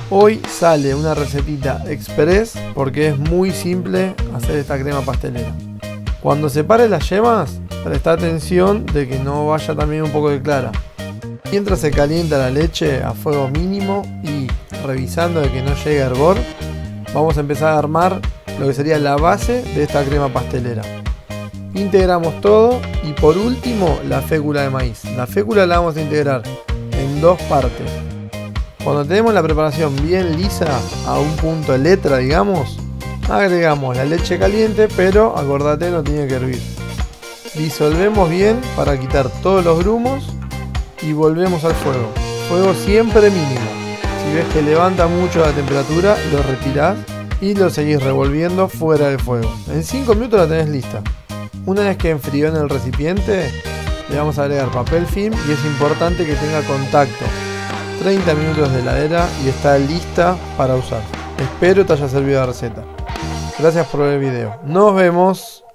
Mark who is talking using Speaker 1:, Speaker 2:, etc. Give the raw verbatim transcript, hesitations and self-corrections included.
Speaker 1: Hoy sale una recetita express porque es muy simple hacer esta crema pastelera. Cuando separe las yemas, presta atención de que no vaya también un poco de clara. Mientras se calienta la leche a fuego mínimo y revisando de que no llegue a hervor, vamos a empezar a armar lo que sería la base de esta crema pastelera. Integramos todo y por último la fécula de maíz. La fécula la vamos a integrar en dos partes. Cuando tenemos la preparación bien lisa, a un punto de letra digamos, agregamos la leche caliente, pero acordate, no tiene que hervir. Disolvemos bien para quitar todos los grumos y volvemos al fuego. Fuego siempre mínimo. Si ves que levanta mucho la temperatura, lo retirás y lo seguís revolviendo fuera del fuego. En cinco minutos la tenés lista. Una vez que enfrió en el recipiente, le vamos a agregar papel film y es importante que tenga contacto. treinta minutos de heladera y está lista para usar. Espero te haya servido la receta. Gracias por ver el video. Nos vemos.